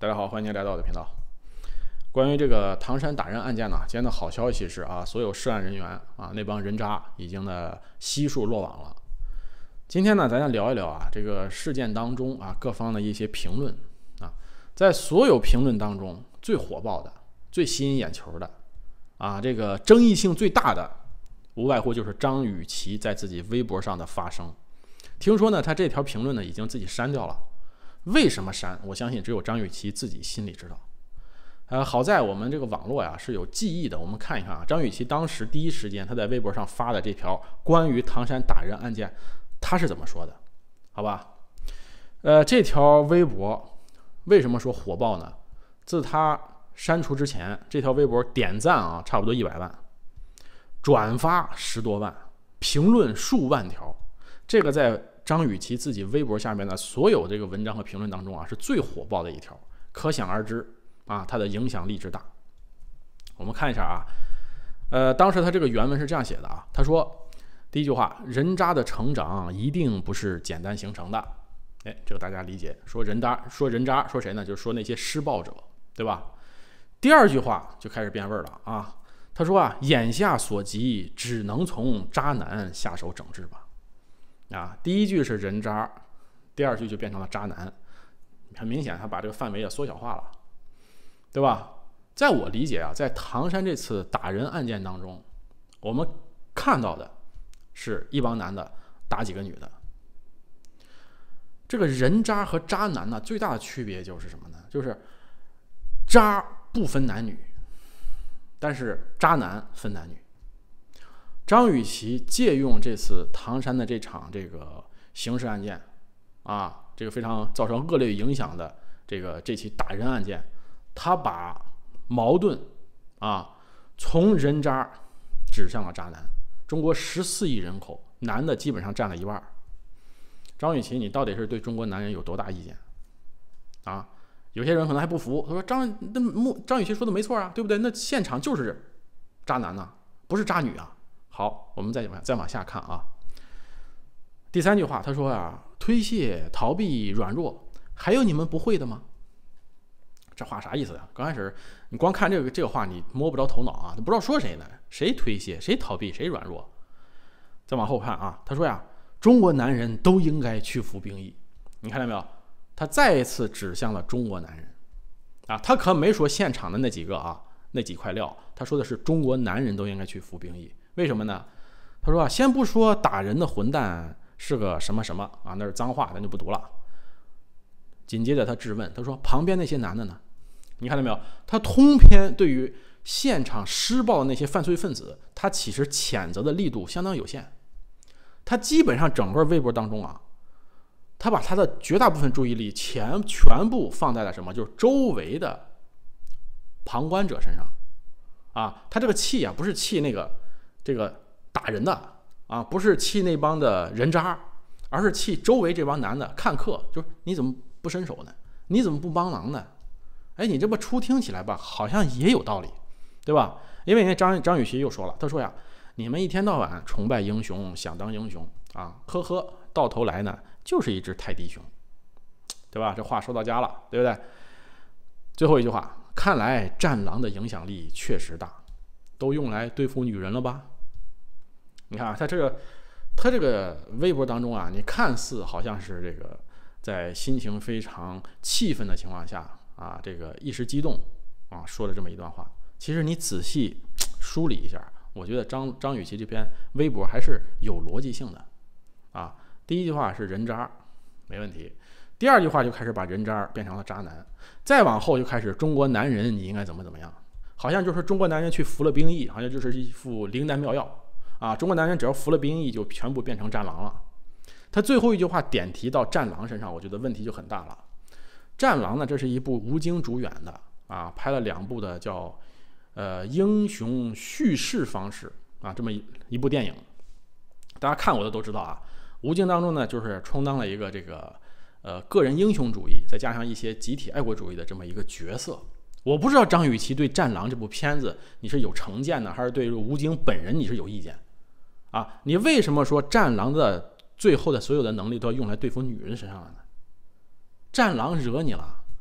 大家好，欢迎您来到我的频道。关于这个唐山打人案件呢，今天的好消息是啊，所有涉案人员啊，那帮人渣已经呢悉数落网了。今天呢，咱聊一聊啊，这个事件当中啊，各方的一些评论啊，在所有评论当中，最火爆的、最吸引眼球的啊，这个争议性最大的，无外乎就是张雨绮在自己微博上的发声。听说呢，他这条评论呢已经自己删掉了。为什么删？我相信只有张雨绮自己心里知道。好在我们这个网络呀是有记忆的，我们看一看啊，张雨绮当时第一时间她在微博上发的这条关于唐山打人案件，她是怎么说的？好吧，这条微博为什么说火爆呢？自她删除之前，这条微博点赞啊差不多100万，转发10多万，评论数万条，这个在张雨绮自己微博下面的所有这个文章和评论当中啊，是最火爆的一条，可想而知啊，它的影响力之大。我们看一下啊，当时他这个原文是这样写的啊，他说第一句话，人渣的成长一定不是简单形成的，这个大家理解。说人渣，说谁呢？就是说那些施暴者，对吧？第二句话就开始变味了啊，他说啊，眼下所及只能从渣男下手整治吧。啊，第一句是人渣，第二句就变成了渣男，很明显他把这个范围也缩小化了，对吧？在我理解啊，在唐山这次打人案件当中，我们看到的是一帮男的打几个女的。这个人渣和渣男呢，最大的区别就是什么呢？就是渣不分男女，但是渣男分男女。张雨绮借用这次唐山的这场这个刑事案件啊，这个非常造成恶劣影响的这起打人案件，他把矛盾啊从人渣指向了渣男。中国14亿人口，男的基本上占了1半。张雨绮，你到底是对中国男人有多大意见啊？有些人可能还不服，他说张雨绮说的没错啊，对不对？那现场就是渣男呐，不是渣女啊。好，我们再往下看啊。第三句话，他说啊，推卸、逃避、软弱，还有你们不会的吗？这话啥意思呀？刚开始你光看这个话，你摸不着头脑啊，都不知道说谁呢？谁推卸？谁逃避？谁软弱？再往后看啊，他说呀，中国男人都应该去服兵役。你看到没有？他再一次指向了中国男人啊，他可没说现场的那几个啊，那几块料，他说的是中国男人都应该去服兵役。为什么呢？他说啊，先不说打人的混蛋是个什么什么啊，那是脏话，咱就不读了。紧接着他质问，他说旁边那些男的呢？你看到没有？他通篇对于现场施暴的那些犯罪分子，他其实谴责的力度相当有限。他基本上整个微博当中啊，他把他的绝大部分注意力全部放在了什么？就是周围的旁观者身上啊。他这个气啊，不是气这个打人的啊，不是气那帮的人渣，而是气周围这帮男的看客，就是你怎么不伸手呢？你怎么不帮忙呢？你这么初听起来吧，好像也有道理，对吧？因为张雨绮又说了，他说呀，你们一天到晚崇拜英雄，想当英雄啊，呵呵，到头来呢就是一只泰迪熊，对吧？这话说到家了，对不对？最后一句话，看来战狼的影响力确实大，都用来对付女人了吧？你看啊，他这个微博当中啊，你看似好像是这个在心情非常气愤的情况下啊，这个一时激动啊说了这么一段话，其实你仔细梳理一下，我觉得张雨绮这篇微博还是有逻辑性的啊。第一句话是人渣，没问题。第二句话就开始把人渣变成了渣男，再往后就开始中国男人你应该怎么样，好像就是中国男人去服了兵役，好像就是一副灵丹妙药啊！中国男人只要服了兵役，就全部变成战狼了。他最后一句话点题到战狼身上，我觉得问题就很大了。战狼呢，这是一部吴京主演的啊，拍了2部的叫英雄叙事方式啊，这么一部电影。大家看过的都知道啊，吴京当中呢，就是充当了一个这个个人英雄主义，再加上一些集体爱国主义的这么一个角色。我不知道张雨绮对《战狼》这部片子你是有成见呢，还是对吴京本人你是有意见啊？你为什么说战狼的最后的所有的能力都要用来对付女人身上了呢？战狼惹你了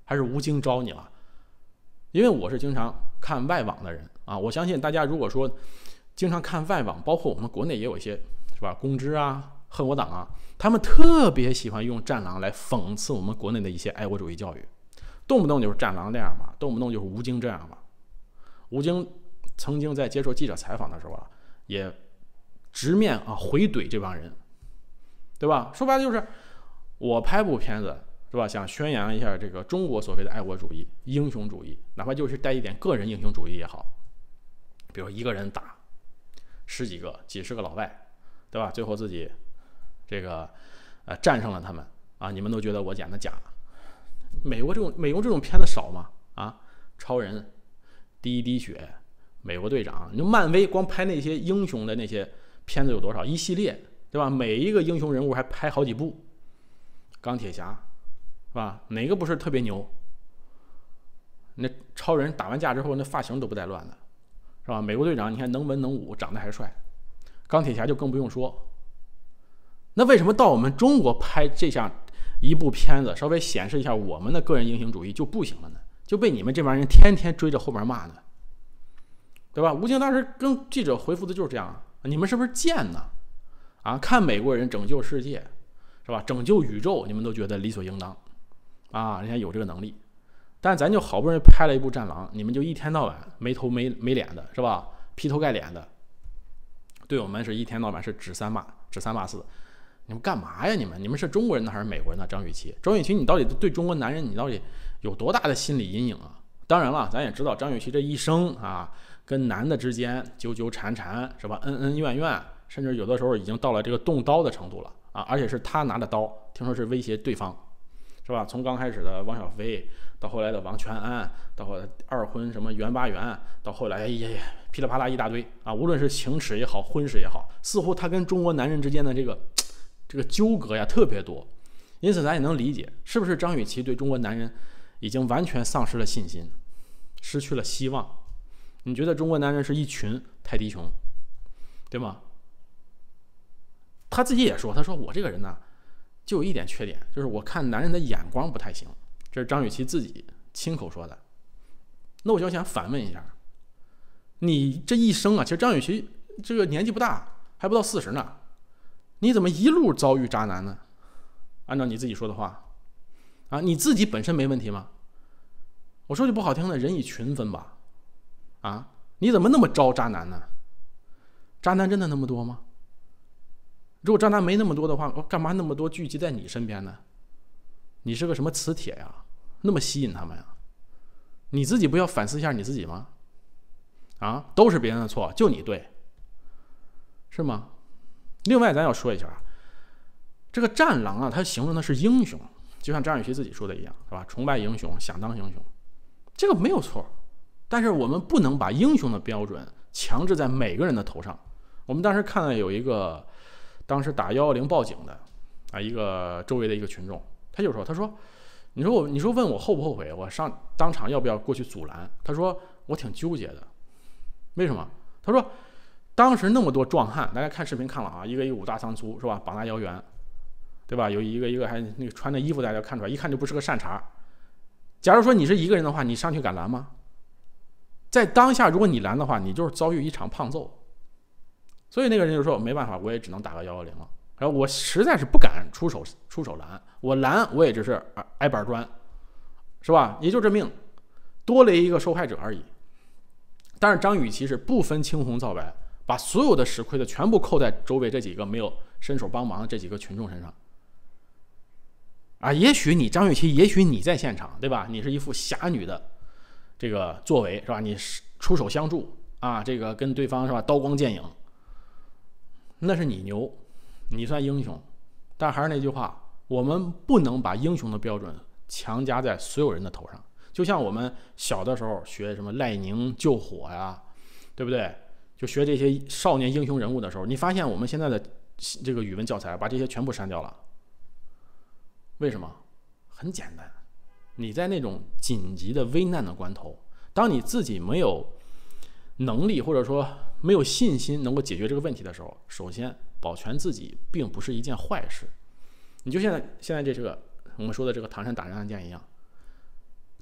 还是吴京招你了？因为我是经常看外网的人啊，我相信大家如果说经常看外网，包括我们国内也有一些是吧，公知啊、恨我党啊，他们特别喜欢用战狼来讽刺我们国内的一些爱国主义教育，动不动就是战狼这样吧，动不动就是吴京这样吧。吴京曾经在接受记者采访的时候啊，也直面回怼这帮人，对吧？说白了就是我拍部片子是吧，想宣扬一下这个中国所谓的爱国主义、英雄主义，哪怕就是带一点个人英雄主义也好，比如一个人打十几个、几十个老外，对吧？最后自己这个战胜了他们啊，你们都觉得我演的假。美国这种片子少吗？啊，超人、第一滴血、美国队长，你说漫威光拍那些英雄的那些片子有多少？一系列，对吧？每一个英雄人物还拍好几部。钢铁侠，是吧？哪个不是特别牛？那超人打完架之后，那发型都不带乱的，是吧？美国队长，你看能文能武，长得还帅。钢铁侠就更不用说。那为什么到我们中国拍这样一部片子，稍微显示一下我们的个人英雄主义就不行了呢？就被你们这帮人天天追着后面骂呢？对吧？吴京当时跟记者回复的就是这样：你们是不是贱呢？啊，看美国人拯救世界，是吧？拯救宇宙，你们都觉得理所应当啊，人家有这个能力。但咱就好不容易拍了一部《战狼》，你们就一天到晚没头没脸的，是吧？劈头盖脸的，对我们是一天到晚是指三骂四。你们干嘛呀？你们是中国人呢还是美国人呢？张雨绮，你到底对中国男人你到底有多大的心理阴影啊？当然了，咱也知道张雨绮这一生啊，跟男的之间纠纠缠缠，是吧？恩恩怨怨，甚至有的时候已经到了这个动刀的程度了啊！而且是他拿着刀，听说是威胁对方，是吧？从刚开始的汪小菲，到后来的王全安，到后来二婚什么袁巴元，到后来噼里啪啦一大堆啊！无论是情史也好，婚史也好，似乎他跟中国男人之间的这个纠葛呀特别多，因此咱也能理解，是不是张雨绮对中国男人已经完全丧失了信心，失去了希望？你觉得中国男人是一群泰迪熊，对吗？他自己也说，他说我这个人呢，就有一点缺点，就是我看男人的眼光不太行。这是张雨绮自己亲口说的。那我就想反问一下，你这一生啊，其实张雨绮这个年纪不大，还不到40呢，你怎么一路遭遇渣男呢？按照你自己说的话，啊，你自己本身没问题吗？我说句不好听的，人以群分吧，啊，你怎么那么招渣男呢？渣男真的那么多吗？如果渣男没那么多的话，我干嘛那么多聚集在你身边呢？你是个什么磁铁呀？那么吸引他们呀？你自己不要反思一下你自己吗？啊，都是别人的错，就你对，是吗？另外，咱要说一下啊，这个战狼啊，它形容的是英雄，就像张雨绮自己说的一样，是吧？崇拜英雄，想当英雄，这个没有错。但是我们不能把英雄的标准强制在每个人的头上。我们当时看到有一个当时打110报警的啊，一个周围的一个群众，他就说，你说问我后不后悔，我当场要不要过去阻拦？他说我挺纠结的，为什么？他说当时那么多壮汉，大家看视频看了啊，一个五大三粗，是吧？膀大腰圆，对吧？有一个还那个穿的衣服，大家看出来，一看就不是个善茬。假如说你是一个人的话，你上去敢拦吗？在当下，如果你拦的话，你就是遭遇一场胖揍。所以那个人就说没办法，我也只能打个110了。然后我实在是不敢出手拦，我拦我也只是挨板砖，是吧？也就这命，多了一个受害者而已。但是张雨绮是不分青红皂白，把所有的吃亏的全部扣在周围这几个没有伸手帮忙的这几个群众身上。啊，也许你张雨绮，也许你在现场，对吧？你是一副侠女的这个作为，是吧？你出手相助啊，这个跟对方是吧刀光剑影，那是你牛，你算英雄。但还是那句话，我们不能把英雄的标准强加在所有人的头上。就像我们小的时候学什么赖宁救火呀，对不对？就学这些少年英雄人物的时候，你发现我们现在的这个语文教材把这些全部删掉了。为什么？很简单，你在那种紧急的危难的关头，当你自己没有能力或者说没有信心能够解决这个问题的时候，首先保全自己并不是一件坏事。你就现在这个我们说的这个唐山打人案件一样，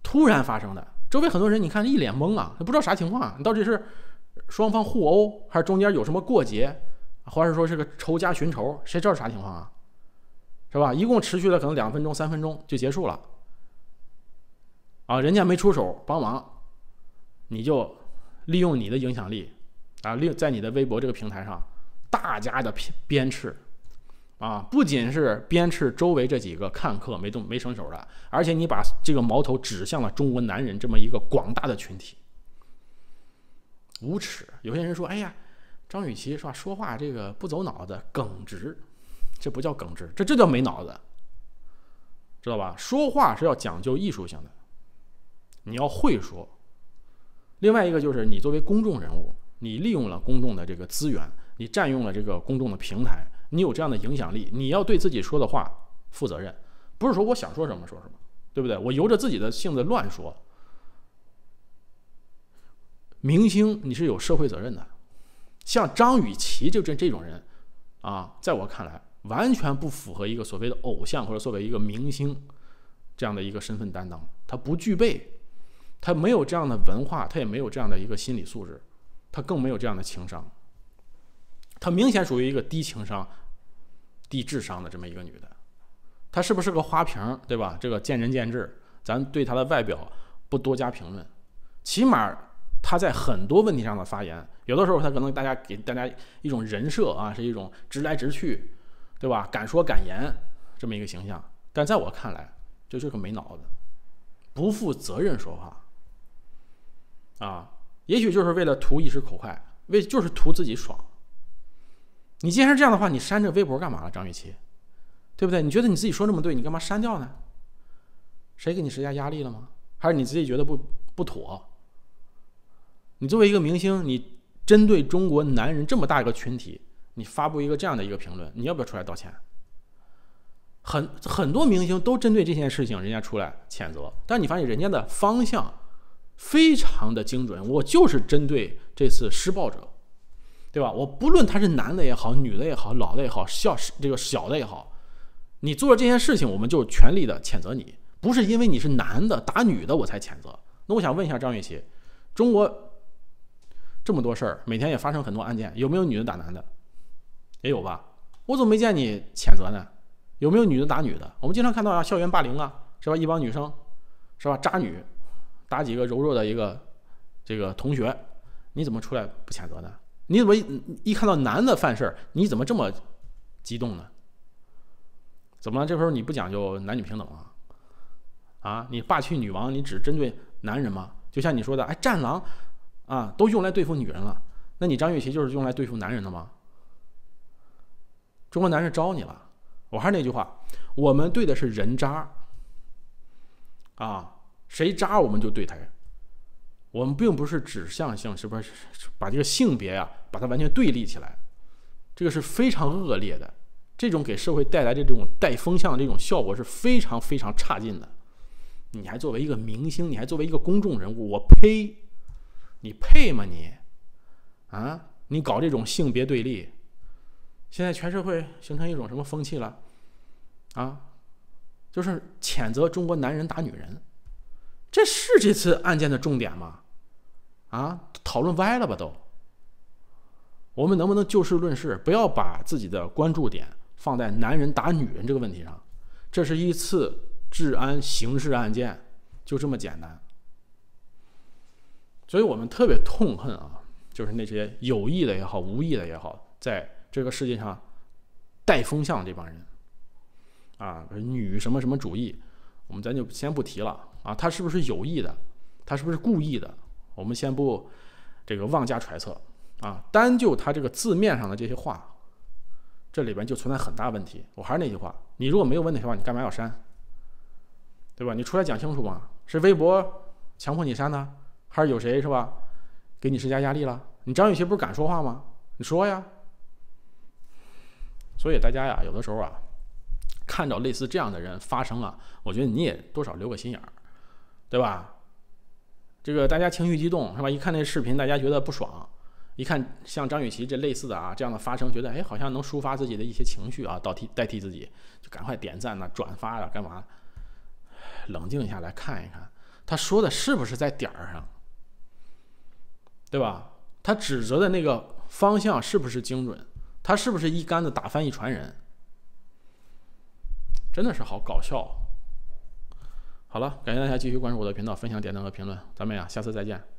突然发生的。周围很多人你看一脸懵啊，不知道啥情况啊，你到底是双方互殴，还是中间有什么过节，或者说是个仇家寻仇，谁知道啥情况啊？是吧？一共持续了可能2分钟、3分钟就结束了啊！人家没出手帮忙，你就利用你的影响力啊，在你的微博这个平台上大家的鞭笞啊，不仅是鞭笞周围这几个看客没伸手的，而且你把这个矛头指向了中国男人这么一个广大的群体，无耻！有些人说：“哎呀，张雨绮是吧？说话这个不走脑子，耿直。”这不叫耿直，这叫没脑子，知道吧？说话是要讲究艺术性的，你要会说。另外一个就是你作为公众人物，你利用了公众的这个资源，你占用了这个公众的平台，你有这样的影响力，你要对自己说的话负责任，不是说我想说什么说什么，对不对？我由着自己的性子乱说。明星你是有社会责任的，像张雨绮就这种人啊，在我看来完全不符合一个所谓的偶像或者作为一个明星这样的一个身份担当，他不具备，他没有这样的文化，他也没有这样的一个心理素质，他更没有这样的情商，他明显属于一个低情商、低智商的这么一个女的。她是不是个花瓶，对吧？这个见仁见智，咱对她的外表不多加评论，起码她在很多问题上的发言，有的时候她可能给大家一种人设啊，是一种直来直去，对吧？敢说敢言这么一个形象，但在我看来，就是个没脑子、不负责任说话啊！也许就是为了图一时口快，就是图自己爽。你既然是这样的话，你删这微博干嘛了，张雨绮？对不对？你觉得你自己说这么对，你干嘛删掉呢？谁给你施加压力了吗？还是你自己觉得不妥？你作为一个明星，你针对中国男人这么大一个群体，你发布一个这样的一个评论，你要不要出来道歉？很多明星都针对这件事情，人家出来谴责，但你发现人家的方向非常的精准，我就是针对这次施暴者，对吧？我不论他是男的也好，女的也好，老的也好，小的也好，你做了这件事情，我们就全力的谴责你，不是因为你是男的打女的我才谴责。那我想问一下张雨绮，中国这么多事儿，每天也发生很多案件，有没有女的打男的？也有吧？我怎么没见你谴责呢？有没有女的打女的？我们经常看到啊，校园霸凌啊，是吧？一帮女生，是吧？渣女打几个柔弱的这个同学，你怎么出来不谴责呢？你怎么一看到男的犯事儿，你怎么这么激动呢？怎么了？这时候你不讲究男女平等啊？啊，你霸气女王，你只针对男人吗？就像你说的，哎，战狼啊，都用来对付女人了，那你张雨绮就是用来对付男人的吗？中国男人招你了。我还是那句话，我们对的是人渣啊，谁渣我们就对他。我们并不是指向性，是不是把这个性别啊，把它完全对立起来？这个是非常恶劣的，这种给社会带来的这种带风向的这种效果是非常非常差劲的。你还作为一个明星，你还作为一个公众人物，我呸！你配吗你？啊，你搞这种性别对立，现在全社会形成一种什么风气了？啊，就是谴责中国男人打女人，这是这次案件的重点吗？啊，讨论歪了吧都？我们能不能就事论事，不要把自己的关注点放在男人打女人这个问题上？这是一次治安刑事案件，就这么简单。所以我们特别痛恨啊，就是那些有意的也好，无意的也好，在这个世界上带风向这帮人啊，女什么什么主义，我们咱就先不提了啊，他是不是有意的，他是不是故意的，我们先不这个妄加揣测啊，单就他这个字面上的这些话，这里边就存在很大问题。我还是那句话，你如果没有问题的话，你干嘛要删？对吧？你出来讲清楚嘛，是微博强迫你删的，还是有谁是吧给你施加压力了？你张雨绮不是敢说话吗？你说呀。所以大家呀，有的时候啊，看到类似这样的人发生啊，我觉得你也多少留个心眼儿，对吧？这个大家情绪激动是吧？一看那视频，大家觉得不爽，一看像张雨绮这类似的啊这样的发生，觉得哎好像能抒发自己的一些情绪啊，代替自己，就赶快点赞呐、转发啊，干嘛？冷静下来看一看， 他说的是不是在点儿上，对吧？他指责的那个方向是不是精准？他是不是一竿子打翻一船人？真的是好搞笑。好了，感谢大家继续关注我的频道，分享、点赞和评论，咱们下次再见。